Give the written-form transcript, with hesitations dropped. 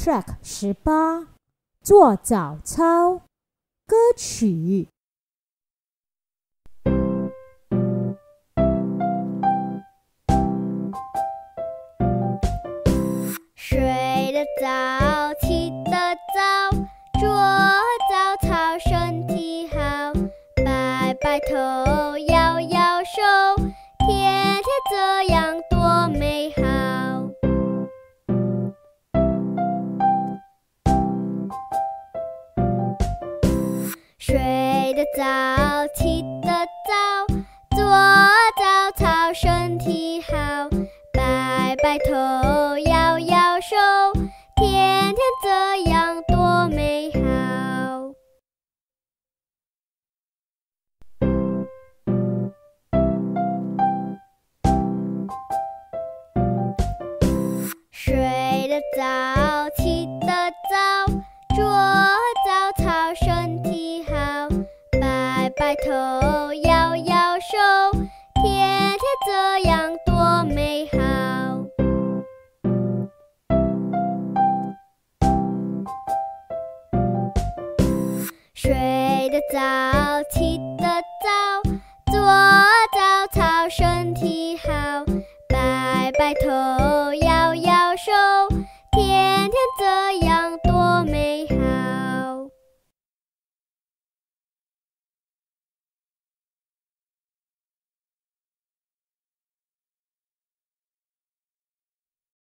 Track 18做早操歌曲。 睡得早，起得早，做早操身体好，摆摆头，摇摇手，天天这样多美好。睡得早，起得早，做早操身体好，摆摆头，摇摇手，天天这样多美好。睡得早，起得早，做早操身体好，摆摆头，摇摇手，天天这样多美好。睡得早，起得早，做早操身体好，摆摆头。